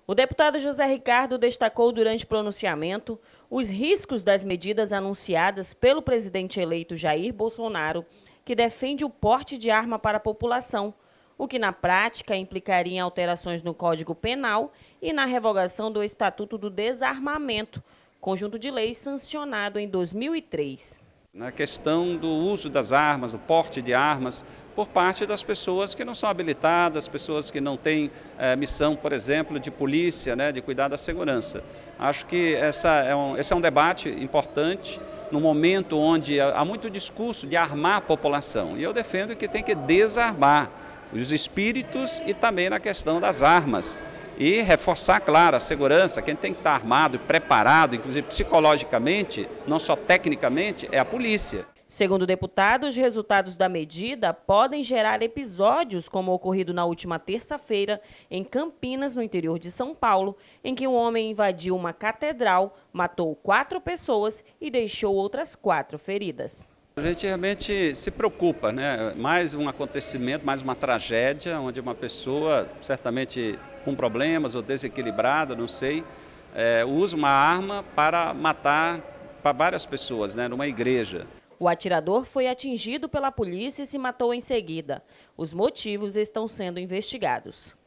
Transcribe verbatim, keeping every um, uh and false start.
O deputado José Ricardo destacou durante o pronunciamento os riscos das medidas anunciadas pelo presidente eleito Jair Bolsonaro, que defende o porte de arma para a população, o que na prática implicaria em alterações no Código Penal e na revogação do Estatuto do Desarmamento, conjunto de leis sancionado em dois mil e três. Na questão do uso das armas, do porte de armas, por parte das pessoas que não são habilitadas, pessoas que não têm é, missão, por exemplo, de polícia, né, de cuidar da segurança. Acho que essa é um, esse é um debate importante no momento onde há muito discurso de armar a população. E eu defendo que tem que desarmar os espíritos e também na questão das armas. E reforçar, claro, a segurança. Quem tem que estar armado e preparado, inclusive psicologicamente, não só tecnicamente, é a polícia. Segundo o deputado, os resultados da medida podem gerar episódios como o ocorrido na última terça-feira em Campinas, no interior de São Paulo, em que um homem invadiu uma catedral, matou quatro pessoas e deixou outras quatro feridas. A gente realmente se preocupa, né? Mais um acontecimento, mais uma tragédia, onde uma pessoa, certamente com problemas ou desequilibrada, não sei, é, usa uma arma para matar para várias pessoas, né? Numa igreja. O atirador foi atingido pela polícia e se matou em seguida. Os motivos estão sendo investigados.